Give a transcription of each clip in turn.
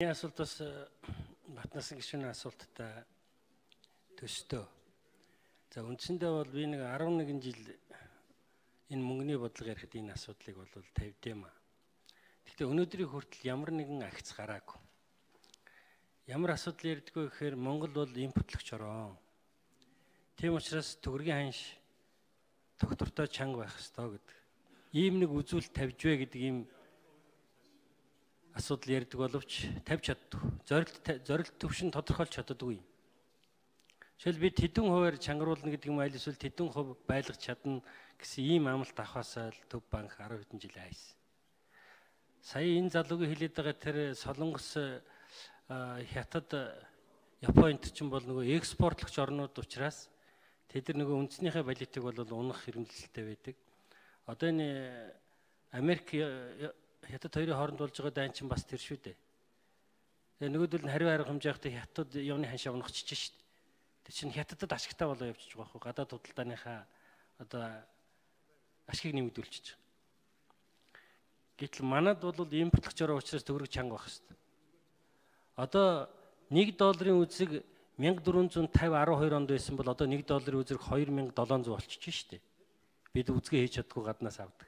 Асуулт бас Батнасан гишүүний асуулттай төстөө. За үндсэндээ бол би нэг 11 жил энэ мөнгөний бодлого ярихад энэ асуудлыг бол тавьдээм. Гэхдээ өнөөдрийн хүртэл ямар нэгэн агц гараагүй. Ямар асуудал ярьдгөө гэхээр Монгол бол импортлогч орон. Тийм учраас төгрөгийн ханш доктортой чанга байх ёстой гэдэг. Ийм нэг үзүүлэлт тавьж вэ гэдэг ийм асуудал ярьдаг боловч тавьж чаддгүй. Зорилт төвшин тодорхойлж чаддаггүй. Жишээл бид хэдэн хувиар чангаруулна гэдэг юм аль эсвэл хэдэн хувь байлгах чадна гэсэн ийм амлалт авахаасаа л Төв банк 10 хэдэн жил айсан. Сая энэ залуугийн хэлээд байгаа тэр Солонгос, Хятад, Японд чинь бол нөгөө экспортлогч орнууд учраас тэд нар нөгөө үндснийхээ валютыг бол унах хэрэгэлтэй байдаг. Одоо энэ Америк, Хятад хоёрын хооронд болж байгаа дайн чинь бас тэр шүү дээ. Тэгээ нөгөөдөл нь хариу арга хэмжээ явахдаа Хятад явны ханшаа унахчихж шүү дээ. Тэр чинь Хятадд ашигтай болоо явчихж байгаа хөө. Гадаад худалдааныхаа одоо ашгийг нэмэгдүүлчихэж байгаа. Гэтэл манад бол импортлогчороо учраас төгрөг чанга байх хэвээр. Одоо $1 үзэг 1450 12 онд байсан бол одоо $1 үзэг 2700 болчихж шүү дээ. Бид үзгээ хийж чаддгүй гаднаас авдаг.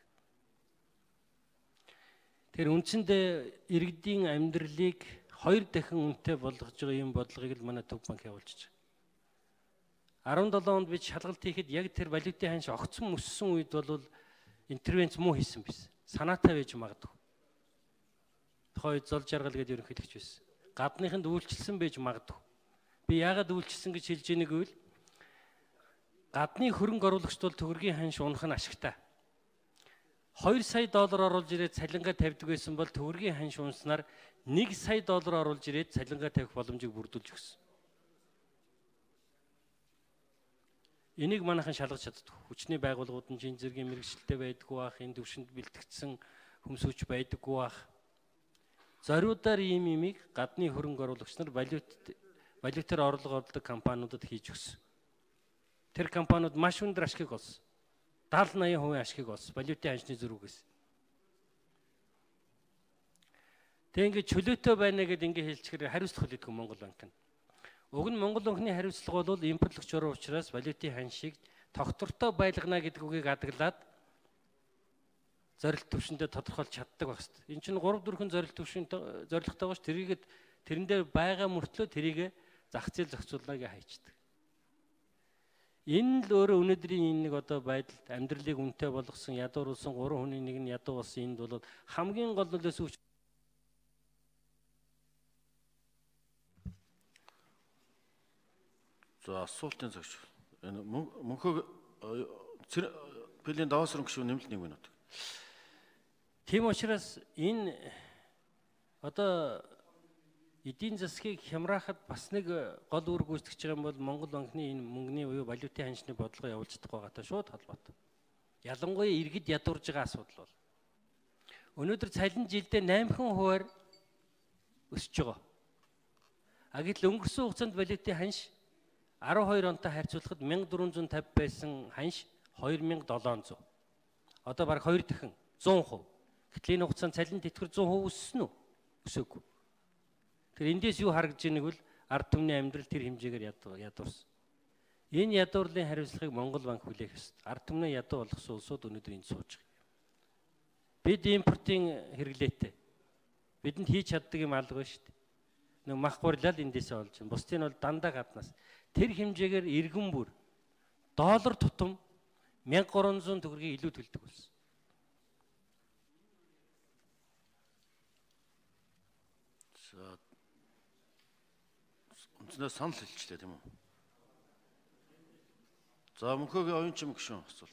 Тэр үндсэндээ иргэдийн амьдралыг 2 дахин үнэтэй болгож байгаа юм бодлогыг л манай Төв банк явуулж байгаа. 17 онд бид шалгалт хийхэд яг тэр валютын ханш огцон өссөн үед бол интервенц муу хийсэн байсан. Санаатай байж магадгүй. Тухайн үед Зол Жаргал гэдэг ерөнхийлөгч байсан. Гадныханд үйлчилсэн байж магадгүй. Би яагаад үйлчилсэн гэж хэлж ийнэг гэвэл гадны хөрөнгө оруулагчд бол төгрөгийн ханш унах нь ашигтай. $2 сая оруулж ирээд цалингаа тавьдаг байсан бол төгрөгийн ханш унснаар $1 сая оруулж ирээд цалингаа тавих боломжийг бүрдүүлж өгсөн. Энийг манайхан шалгаж чаддаг. Хүчний байгууллагууд нь энэ зэргийн мэрэгчлэлтэй байдаггүй бах, энэ төвшөнд бэлтгэгдсэн хүмсүүч байдаггүй бах. Зориудаар ийм имийг гадны хөрөнгө оруулагч нар валютаар орлого олдог компаниудад хийж өгсөн. Тэр компаниуд маш өндөр ашгийг олсон. 70-80% ашгийг олсон. Валютын ханшны зөрүүгээс. Тэг ингээд чөлөөтэй байна гэдээ ингээд хэлчихээр хариуцлага хэлдэг Монгол банк нь. Уг нь Монгол банкны хариуцлага бол импортлогч орон учраас валютын ханшийг тогтвортой байлгана гэдэг үгийг адаглаад зорилт төвшөндөө тодорхойлж чаддаг байх хэвээр. Энд чинь 3-4 зорилт төвшин зорилготой гош тэрэн дээр байгаа мөртлөө тэрийг зах зээл зохицуулнаа гэж хайчдаг. Энэ л өөрөө өнөөдрийн энэ нэг одоо байдалд амьдралыг үнэтэй болгосон ядууруулсан 3 хүний нэг нь ядуу болсон энд бол хамгийн гол нөлөөс За асуултын цагш. Энэ мөнхөг пэлийн даваас өрөнгө шүү нэмэлт 1 минут. Тийм учраас энэ одоо эдийн засгийг хямраахад бас нэг гол үүрэг гүйцэтгэж байгаа юм бол Монгол банкны энэ мөнгөний буюу валютын ханшны бодлого явуулж чадах байгаатай шууд холбоотой. Ялангуяа иргэд ядуурж байгаа асуудал бол. Өнөөдөр цалин жилдээ 8% өсөж байгаа. Гэтэл өнгөрсөн хугацаанд валютын ханш 12 онтой харьцуулахад 1450 байсан ханш 2700. Одоо бараг 2 дахин 100%. Гэтэл энэ хугацаанд цалин тэтгэр 100% өссөн үү? Өсөөгүй. Тэр эндээс юу харагдж байгааг бол ард түмний амьдрал тэр хэмжээгээр ядуурсан. Энэ ядуурлын хариуцлагыг Монгол банк хүлээх ёстой. Ард түмний ядуу болгосон улсууд өнөөдөр энд сууж байгаа. Бид импортын хэрэглээтэй. Бидэнд хийж чаддаг юм алга байна шүү дээ. Нэг мах гурлал эндээсээ олж байна. Бусдын бол дандаа гаднаас. Тэр хэмжээгээр иргэн бүр доллар тутам 1300 төгрөгийг илүү төлдөг болсон. За үнэснээ санал хэлчихлээ тийм үү? За мөнхөгийн оюун чим гишүүн асуулт.